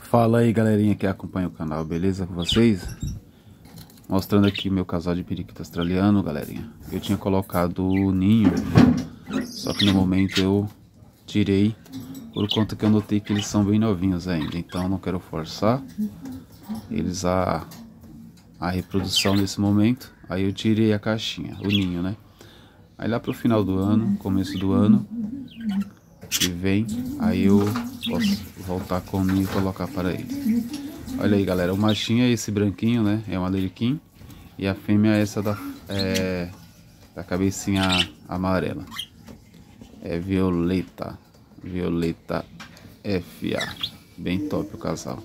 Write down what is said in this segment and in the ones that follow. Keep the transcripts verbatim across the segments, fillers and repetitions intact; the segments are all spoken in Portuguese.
Fala aí, galerinha que acompanha o canal, beleza com vocês? Mostrando aqui meu casal de periquito australiano, galerinha. Eu tinha colocado o ninho, só que no momento eu tirei por conta que eu notei que eles são bem novinhos ainda. Então não quero forçar eles a, a reprodução nesse momento. Aí eu tirei a caixinha, o ninho, né? Aí lá pro final do ano, começo do ano que vem, aí eu posso voltar com o ninho e colocar para eles. Olha aí, galera, o machinho é esse branquinho, né? É um aleriquim. E a fêmea é essa da, é, da cabecinha amarela. É Violeta. Violeta F A. Bem top o casal.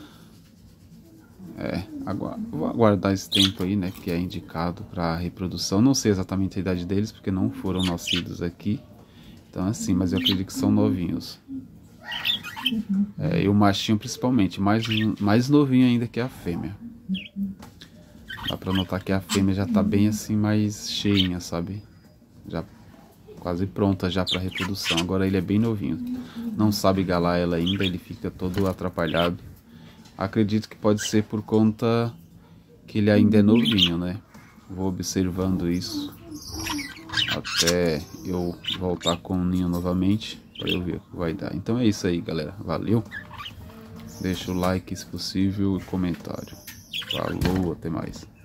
É, agora, vou aguardar esse tempo aí, né? Que é indicado para reprodução. Não sei exatamente a idade deles, porque não foram nascidos aqui. Então assim, mas eu acredito que são novinhos. É, e o machinho principalmente, mais, mais novinho ainda que a fêmea. Dá pra notar que a fêmea já tá bem assim, mais cheinha, sabe? Já quase pronta já pra reprodução. Agora ele é bem novinho. Não sabe galar ela ainda, ele fica todo atrapalhado. Acredito que pode ser por conta que ele ainda é novinho, né? Vou observando isso até eu voltar com o ninho novamente, para eu ver o que vai dar. Então é isso aí, galera. Valeu. Deixa o like se possível e comentário. Falou, até mais.